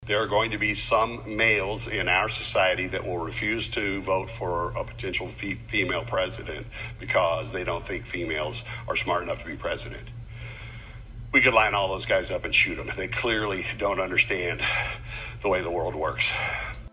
There are going to be some males in our society that will refuse to vote for a potential female president because they don't think females are smart enough to be president. We could line all those guys up and shoot them. They clearly don't understand the way the world works.